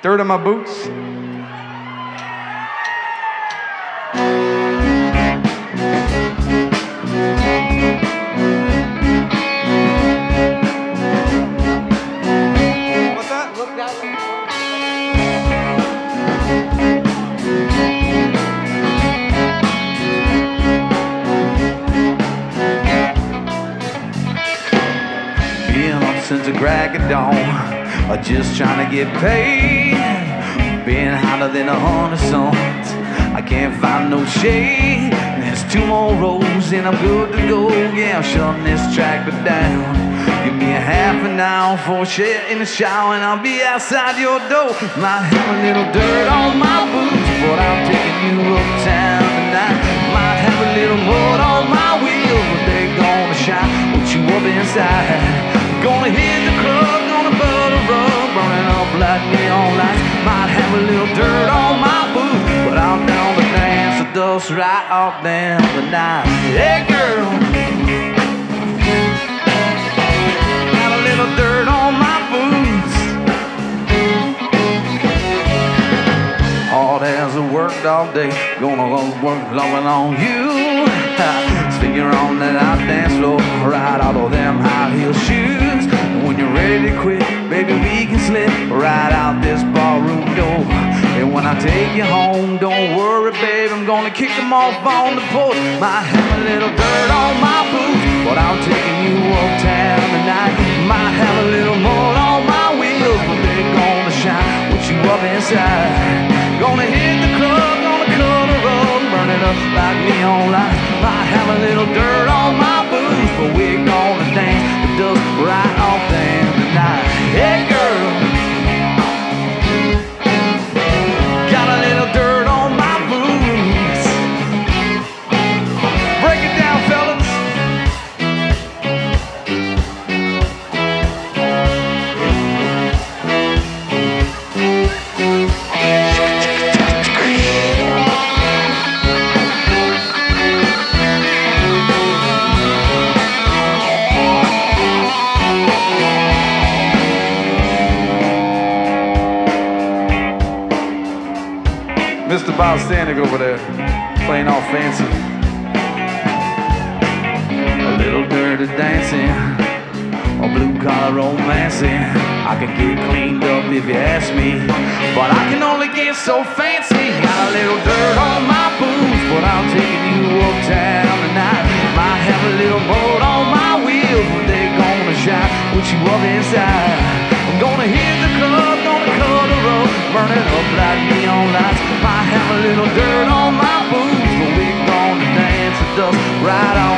Dirt on my boots. What's that? Look that way. Been up since the crack of dawn, just trying to get paid. Been hotter than 100 suns, I can't find no shade. There's 2 more rows and I'm good to go. Yeah, I'm shutting this tractor down. Give me a half an hour for a shit in the shower and I'll be outside your door. Might have a little dirt on my boots, but I'm taking you uptown tonight. Might have a little mud on my wheels, but they're gonna shine, put you up inside. Gonna hit the club, gonna butt a rug, burning up like neon lights. Might have a little dirt on my boots, but I'm down to dance the dust right off down the night. Hey girl, got a little dirt on my boots. Hard as I worked all day, gonna work loving on you. Finger on that out dance floor, right out of them high heel shoes. When you're ready to quit, baby, we can slip right out this barroom door. And when I take you home, don't worry, babe, I'm gonna kick them off on the porch. Might have a little dirt on my boots, but I'm taking you uptown tonight. Might have a little mud on my wheels, but they're gonna shine, put you up inside. Gonna hit the club, gonna cut a rug, burn it up like neon lights. Might have a little dirt on my boots, but we're gonna dance the dust right off them tonight. Hey girl, got a little dirt on my boots. Break it down, fellas. Mr. Bob Stanek over there, playing all fancy. A little dirty dancing, or blue-collar romancing. I can get cleaned up if you ask me, but I can only get so fancy. Got a little dirt on my boots, but I'm taking you uptown tonight. Might have a little mud on my wheels, but they're gonna shine, put you up inside. I'm gonna hit the club, gonna cut a rug, burn it up like neon lights. Might have a little dirt on my boots, but we're gonna dance the dust right off